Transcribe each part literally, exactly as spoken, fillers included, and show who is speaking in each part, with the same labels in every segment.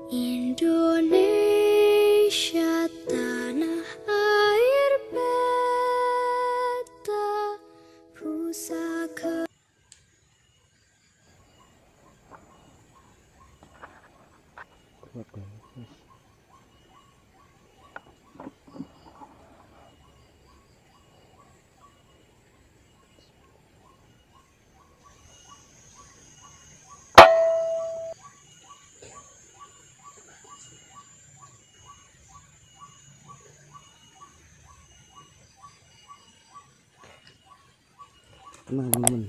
Speaker 1: Indonesia tanah air beta pusaka.
Speaker 2: Tenang teman-teman.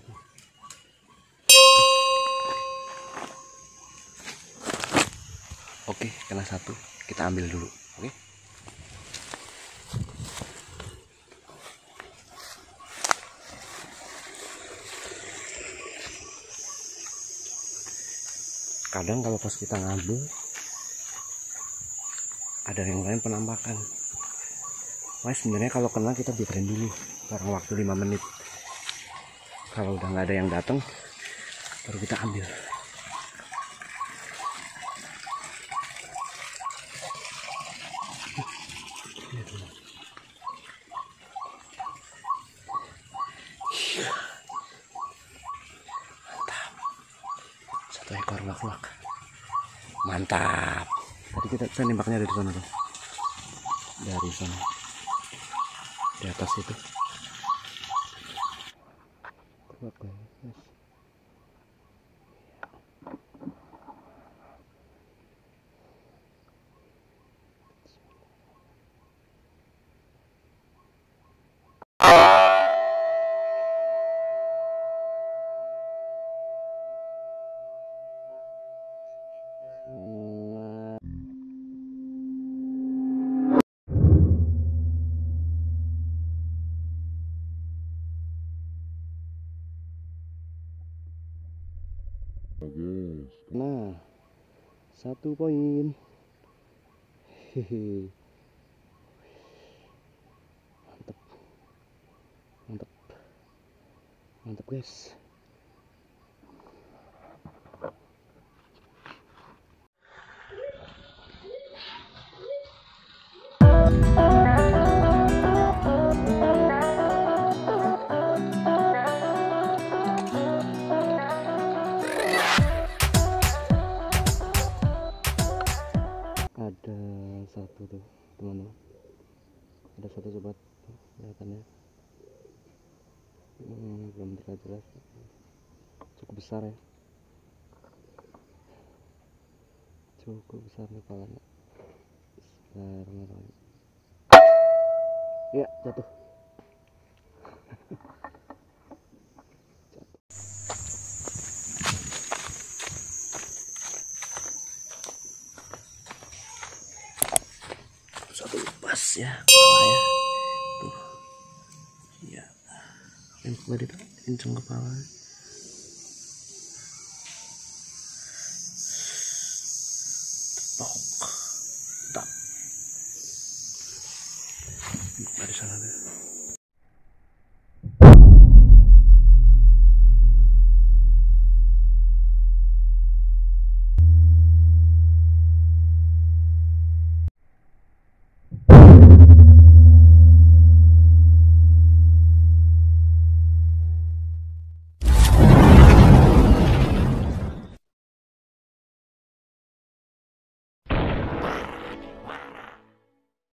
Speaker 2: Oke, kena satu, kita ambil dulu. Oke. Kadang kalau pas kita ngambil ada yang lain penampakan. Wah, sebenarnya kalau kena kita biarin dulu, barang waktu lima menit. Kalau udah nggak ada yang datang, baru kita ambil. Mantap, satu ekor lak-lak. Mantap. Tadi kita saya nembaknya dari sana tuh, dari sana, di atas itu. Oke, yes. Nah, satu poin. Hehe. Mantap. Mantap. Mantap, guys. Ada satu tuh teman-teman, ada satu sobat kelihatannya, hmm, belum terlihat jelas, cukup besar ya, cukup besar nih kepalanya. Sebentar, ya jatuh. Satu pas ya kepalanya tuh ya, yang kembali tuh kenceng kepala. Tepok tap dari sana deh.